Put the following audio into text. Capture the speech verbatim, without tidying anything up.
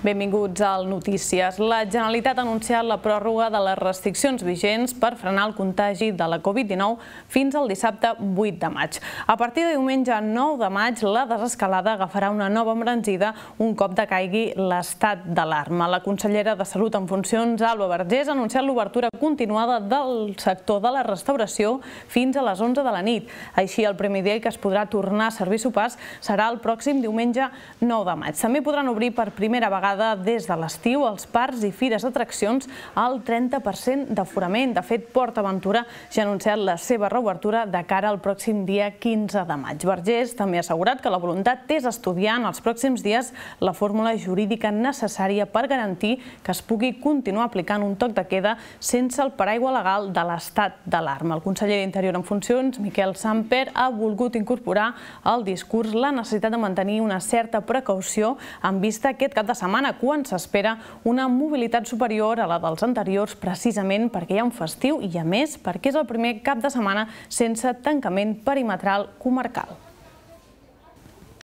Benvinguts al Notícies. La Generalitat ha anunciat la pròrroga de les restriccions vigents per frenar el contagi de la Covid dinou fins al dissabte vuit de maig. A partir de diumenge nou de maig, la desescalada agafarà una nova embranzida un cop decaigui l'estat d'alarma. La consellera de Salut en funcions, Alba Vergés, ha anunciat l'obertura continuada del sector de la restauració fins a les onze de la nit. Així, el primer dia que es podrà tornar a servir sopars serà el pròxim diumenge nou de maig. També podran obrir per primera vegada des de l'estiu els parcs i fires d'atraccions al trenta per cent d'aforament. De fet, Port Aventura ja ha anunciat la seva reobertura de cara al pròxim dia quinze de maig. Vergés també ha assegurat que la voluntat és estudiar en els pròxims dies la fórmula jurídica necessària per garantir que es pugui continuar aplicant un toc de queda sense el paraigua legal de l'estat d'alarma. El conseller d'Interior en funcions, Miquel Samper, ha volgut incorporar al discurs la necessitat de mantenir una certa precaució en vista aquest cap de setmana, quan s'espera una mobilitat superior a la dels anteriors, precisament perquè hi ha un festiu i, a més, perquè és el primer cap de setmana sense tancament perimetral comarcal.